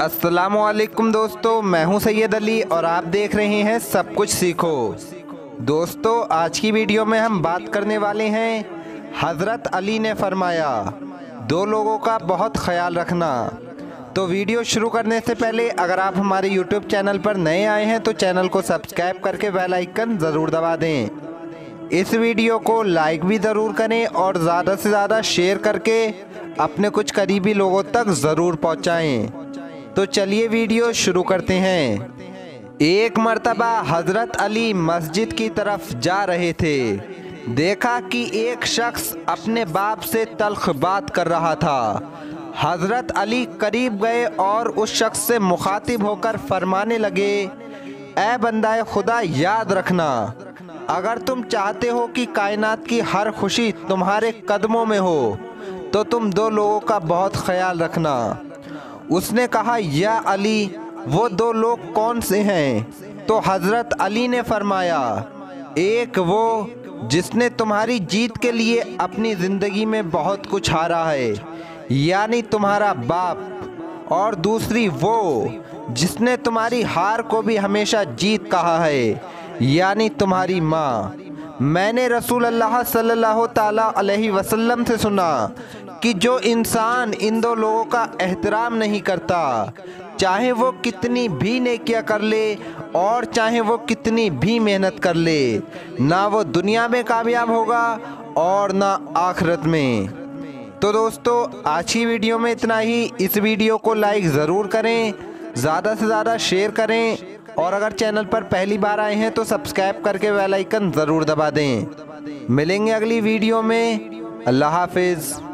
अस्सलामुअलैकुम दोस्तों, मैं हूं सैयद अली और आप देख रहे हैं सब कुछ सीखो। दोस्तों, आज की वीडियो में हम बात करने वाले हैं हज़रत अली ने फरमाया, दो लोगों का बहुत ख्याल रखना। तो वीडियो शुरू करने से पहले अगर आप हमारे यूट्यूब चैनल पर नए आए हैं तो चैनल को सब्सक्राइब करके बेल आइकन ज़रूर दबा दें। इस वीडियो को लाइक भी ज़रूर करें और ज़्यादा से ज़्यादा शेयर करके अपने कुछ करीबी लोगों तक ज़रूर पहुंचाएं। तो चलिए वीडियो शुरू करते हैं। एक मर्तबा हज़रत अली मस्जिद की तरफ जा रहे थे। देखा कि एक शख्स अपने बाप से तल्ख बात कर रहा था। हज़रत अली करीब गए और उस शख्स से मुखातिब होकर फरमाने लगे, ऐ बंदाए खुदा, याद रखना, अगर तुम चाहते हो कि कायनात की हर खुशी तुम्हारे कदमों में हो तो तुम दो लोगों का बहुत ख्याल रखना। उसने कहा, या अली, वो दो लोग कौन से हैं? तो हज़रत अली ने फरमाया, एक वो जिसने तुम्हारी जीत के लिए अपनी ज़िंदगी में बहुत कुछ हारा है, यानी तुम्हारा बाप, और दूसरी वो जिसने तुम्हारी हार को भी हमेशा जीत कहा है, यानी तुम्हारी माँ। मैंने रसूल अल्लाह सल्लल्लाहु ताला अलैहि वसल्लम से सुना कि जो इंसान इन दो लोगों का एहतराम नहीं करता, चाहे वो कितनी भी नेकियां कर ले और चाहे वो कितनी भी मेहनत कर ले, ना वो दुनिया में कामयाब होगा और ना आखिरत में। तो दोस्तों, आज की वीडियो में इतना ही। इस वीडियो को लाइक ज़रूर करें, ज़्यादा से ज़्यादा शेयर करें और अगर चैनल पर पहली बार आए हैं तो सब्सक्राइब करके बेल आइकन ज़रूर दबा दें। मिलेंगे अगली वीडियो में। अल्लाह हाफिज़।